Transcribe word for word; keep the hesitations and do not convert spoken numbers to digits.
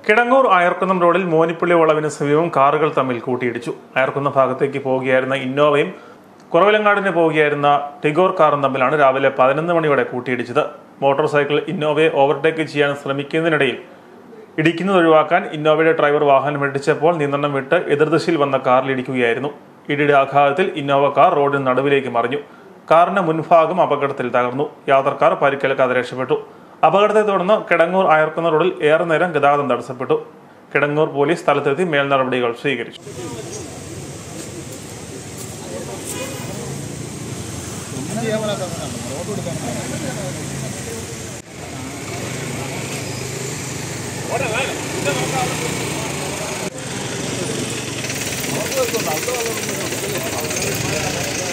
കിടങ്ങൂർ അയർക്കുന്നം റോഡിൽ മോനിപ്പള്ളി വളവിന് സമീപം കാറുകൾ തമ്മിൽ കൂട്ടിയിടിച്ചു. അയർക്കുന്നം ഭാഗത്തേക്ക് പോവുകയായിരുന്ന ഇന്നോവയും കുറവിലങ്ങാടിന് പോവുകയായിരുന്ന ടിഗോർ കാറും തമ്മിലാണ് രാവിലെ പതിനൊന്ന് മണിയോടെ കൂട്ടിയിടിച്ചത്. മോട്ടോർ സൈക്കിൾ ഇന്നോവയെ ഓവർടേക്ക് ചെയ്യാൻ ശ്രമിക്കുന്നതിനിടയിൽ ഇടിക്കുന്നത് ഒഴിവാക്കാൻ ഇന്നോവയുടെ ഡ്രൈവർ വാഹനം ഇടിച്ചപ്പോൾ നിയന്ത്രണം വിട്ട് എതിർദിശയിൽ വന്ന കാറിൽ ഇടിക്കുകയായിരുന്നു. ഇടിയുടെ ആഘാതത്തിൽ ഇന്നോവ കാർ റോഡിന് നടുവിലേക്ക് മറിഞ്ഞു. കാറിന്റെ മുൻഭാഗം അപകടത്തിൽ തകർന്നു. യാത്രക്കാർ പരിക്കേൽക്കാതെ രക്ഷപ്പെട്ടു. അപകടത്തെ തുടർന്ന് കിടങ്ങൂർ അയർക്കുന്ന റോഡിൽ ഏറെ നേരം ഗതാഗതം തടസ്സപ്പെട്ടു. കിടങ്ങൂർ പോലീസ് സ്ഥലത്തെത്തി മേൽ നടപടികൾ സ്വീകരിച്ചു. ോ